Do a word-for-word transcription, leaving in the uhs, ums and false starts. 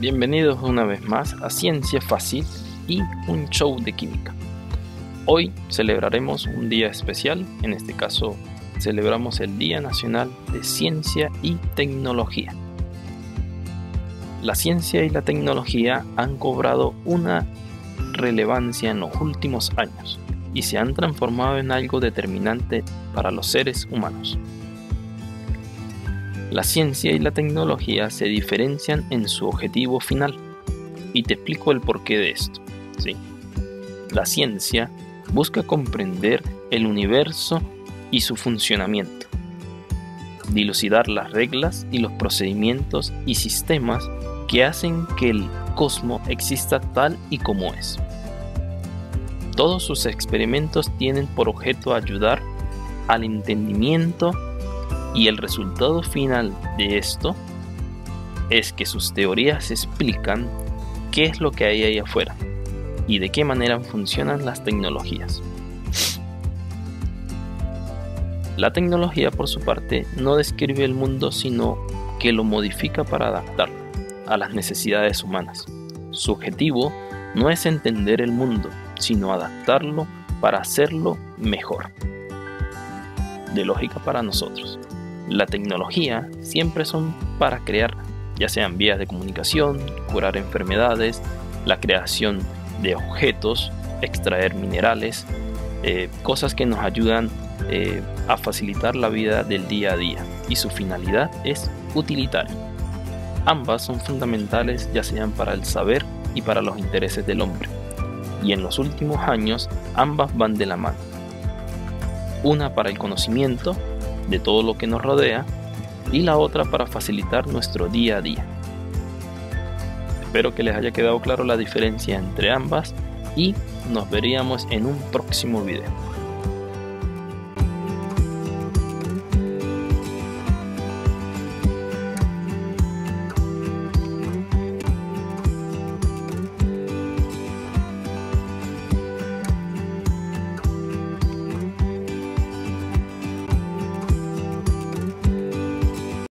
Bienvenidos una vez más a Ciencia Fácil y un show de química. Hoy celebraremos un día especial, en este caso celebramos el Día Nacional de Ciencia y Tecnología. La ciencia y la tecnología han cobrado una relevancia en los últimos años y se han transformado en algo determinante para los seres humanos. La ciencia y la tecnología se diferencian en su objetivo final, y te explico el porqué de esto. ¿sí? La ciencia busca comprender el universo y su funcionamiento, dilucidar las reglas y los procedimientos y sistemas que hacen que el cosmos exista tal y como es. Todos sus experimentos tienen por objeto ayudar al entendimiento, y el resultado final de esto es que sus teorías explican qué es lo que hay ahí afuera y de qué manera funcionan las tecnologías. La tecnología, por su parte, no describe el mundo, sino que lo modifica para adaptarlo a las necesidades humanas. Su objetivo no es entender el mundo, sino adaptarlo para hacerlo mejor. De lógica para nosotros. La tecnología siempre son para crear, ya sean vías de comunicación, curar enfermedades, la creación de objetos, extraer minerales, eh, cosas que nos ayudan eh, a facilitar la vida del día a día, y su finalidad es utilitaria. Ambas son fundamentales, ya sean para el saber y para los intereses del hombre, y en los últimos años ambas van de la mano. Una para el conocimiento de todo lo que nos rodea y la otra para facilitar nuestro día a día. Espero que les haya quedado claro la diferencia entre ambas y nos veríamos en un próximo video.